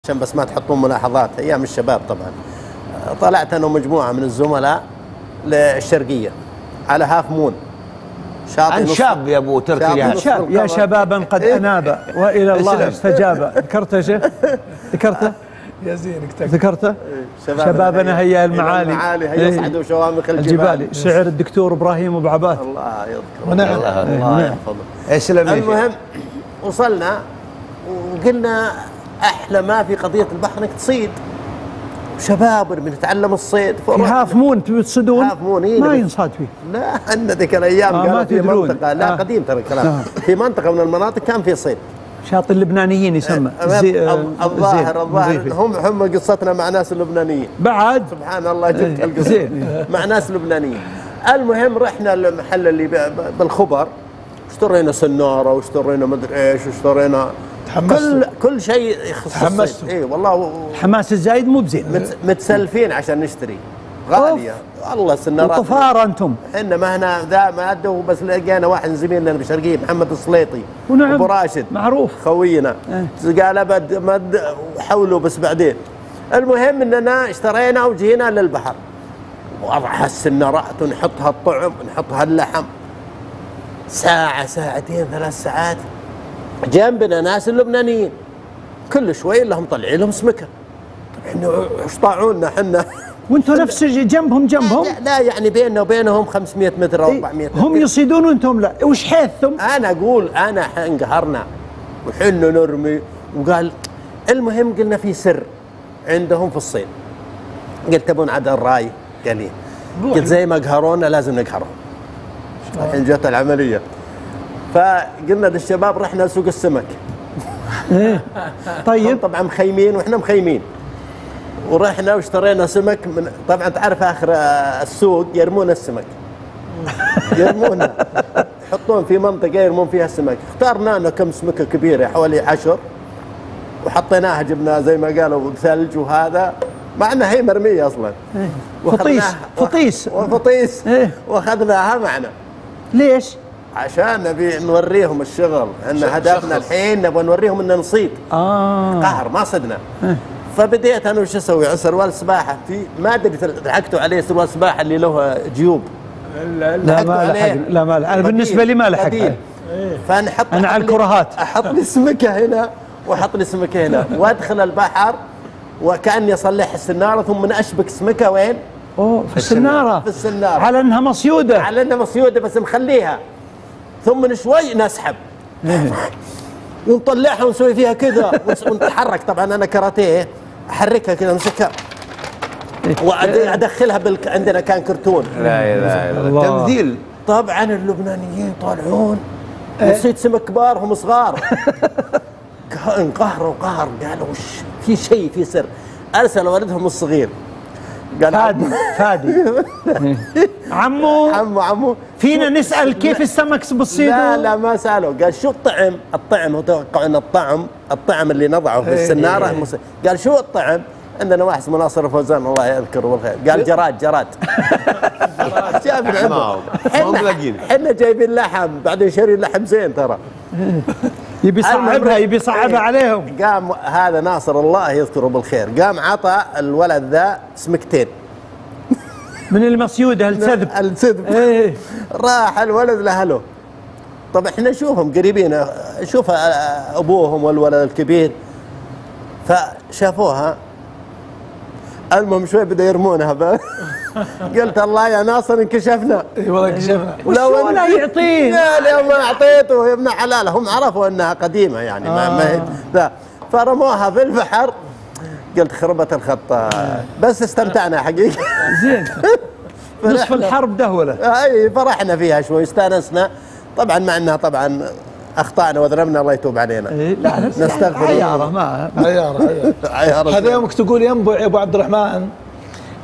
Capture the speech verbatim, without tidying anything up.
عشان بس ما تحطون ملاحظات. ايام الشباب طبعا طلعت انا ومجموعه من الزملاء للشرقيه على هاف مون شاطئ عن شاب يا ابو تركي يا شاب يا شبابا قد اناب والى الله استجاب. ذكرته يا شيخ؟ ذكرته يا زين ذكرته شبابنا هيا المعالي المعالي هيا يصعدوا شوامخ الجبال. شعر الدكتور ابراهيم ابو عباد الله يذكره ونعم الله يحفظه. اسلم. المهم وصلنا وقلنا احلى ما في قضيه البحر انك تصيد شباب بنتعلم الصيد في هاف مون تبي تصيدون؟ هاف مون إيه ما ينصاد فيه. لا عندنا ذيك الايام آه قالوا في تدرون. منطقه لا آه. قديم ترى الكلام آه. في منطقه من المناطق كان في صيد. شاطئ اللبنانيين يسمى آه. الظاهر الظاهر هم هم قصتنا مع ناس اللبنانيين بعد سبحان الله جبت القصه مع ناس لبنانيين. المهم رحنا المحل اللي بالخبر اشترينا سناره واشترينا مدري ايش واشترينا كل كل شيء يخص الصيد. اي والله الحماس الزايد مو بزين. مت متسلفين عشان نشتري غاليه والله السنارات وطفار انتم. احنا ما هنا ذا ما ادوا بس لقينا واحد زميلنا بالشرقيه محمد السليطي ونعم ابو راشد معروف خوينا اه. قال ابد مد حولوا بس بعدين. المهم اننا اشترينا وجينا للبحر وضعها السنارات ونحطها الطعم ونحطها اللحم ساعه ساعتين ثلاث ساعات. جنبنا ناس اللبنانيين كل شوي لهم طلعين لهم سمكه. طيب احنا ايش طاعونا احنا وانتم نفس جنبهم جنبهم؟ لا, لا يعني بيننا وبينهم خمسمئة متر او أربعمئة متر. هم يصيدون وانتم لا. وش حيثهم؟ انا اقول انا انقهرنا وحنا نرمي. وقال المهم قلنا في سر عندهم في الصيد. قلت تبون عاد الراي؟ قال لي قلت زي ما قهرونا لازم نقهرهم. الحين جت العمليه. فقلنا للشباب رحنا لسوق السمك. ايه طيب طبعا مخيمين واحنا مخيمين ورحنا واشترينا سمك من طبعا تعرف اخر السوق يرمون السمك يرمونها يحطون في منطقه يرمون فيها السمك. اخترنا لنا كم سمكه كبيره حوالي عشر وحطيناها جبنا زي ما قالوا ثلج وهذا مع انها هي مرميه اصلا. فطيس فطيس وفطيس واخذناها معنا. ليش؟ عشان نبي نوريهم الشغل ان هدفنا الحين نبغى نوريهم ان نصيد. اه قهر ما صدنا. اه. فبديت انا وش اسوي؟ سروال سباحه في ما ادري ضحكتوا عليه سروال سباحه اللي له جيوب. لا لا ما لحق لا ما لحق. انا بالنسبه لي ما لحق. فنحط انا على الكرهات احط لي سمكه هنا واحط لي سمكه هنا وادخل البحر وكاني اصلح السناره ثم اشبك سمكه وين؟ اوه في السناره. في السناره على انها مصيوده. على انها مصيوده بس مخليها ثم من شوي نسحب ونطلعها ونسوي فيها كذا ونتحرك. طبعا انا كاراتيه احركها كذا امسكها وادخلها بالك... عندنا كان كرتون. لا اله الا الله تمثيل. طبعا اللبنانيين طالعون نصيد سمك كبار هم صغار انقهروا قهر. قالوا وش في شيء في سر. ارسل ولدهم الصغير قال فادي فادي عمو عمو عمو فينا نسأل كيف السمك بتصيدوا؟ لا لا ما سألوا. قال شو الطعم؟ الطعم هو توقع ان الطعم الطعم اللي نضعه في السنارة. قال شو الطعم؟ عندنا واحد اسمه ناصر فوزان الله يذكره بالخير قال جراد جراد جايبين عنده احنا جايبين لحم بعدين شارين لحم زين ترى. يبي يصعبها يبي يصعبها عليهم. قام هذا ناصر الله يذكره بالخير قام عطى الولد ذا سمكتين من المصيوده السذب السذب. ايه راح الولد لاهله. طب احنا نشوفهم قريبين شوف ابوهم والولد الكبير فشافوها. المهم شوي بدا يرمونها قلت الله يا ناصر انكشفنا. اي والله انكشفنا. ولو لا يعطيه لا لا ما اعطيته يا ابن حلال. هم عرفوا انها قديمه يعني آه. ما ما فرموها في البحر. قلت خربت الخطه بس استمتعنا حقيقه. زين نصف الحرب دهوله. اي فرحنا فيها شوي استانسنا. طبعا مع انها طبعا اخطانا وذنبنا الله يتوب علينا. إيه لا نستغفر. عياره ما عياره عياره. هذا يومك تقول يا ابو عبد الرحمن